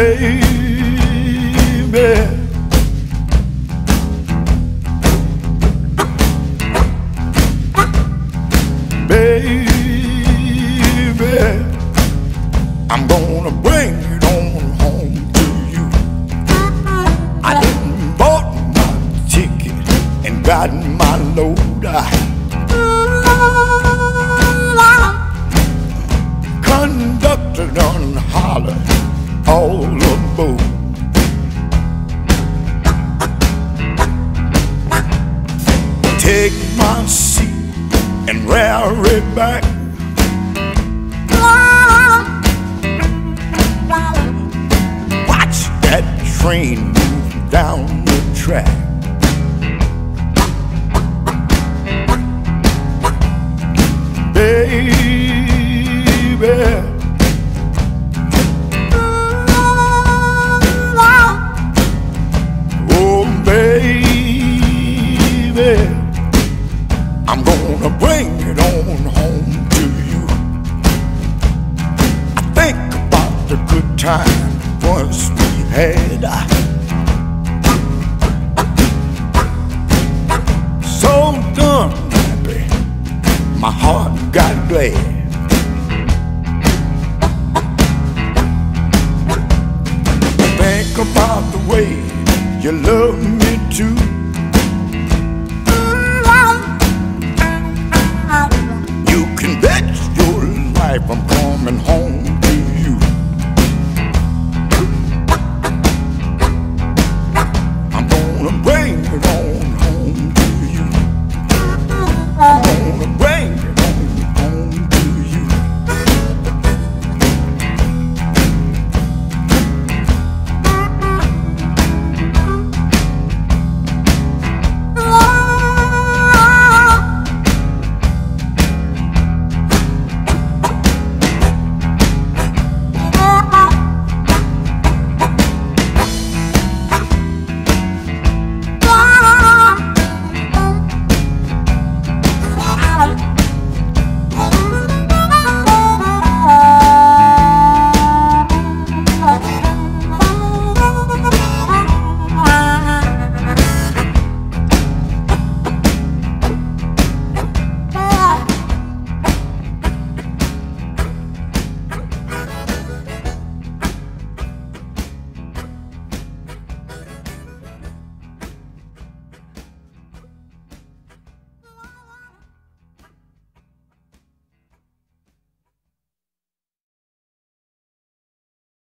baby. Baby, I'm gonna bring it on home to you. I done bought my ticket and got my load. Conductor done holler all aboard. Take my seat and rear it back. Watch that train move down the track. Baby,